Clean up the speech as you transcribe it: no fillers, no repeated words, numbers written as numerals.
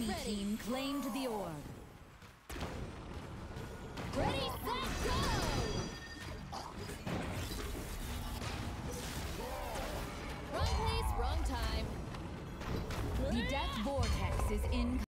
Enemy team claimed the orb. Ready, set, go! Wrong place, wrong time. The death vortex is in.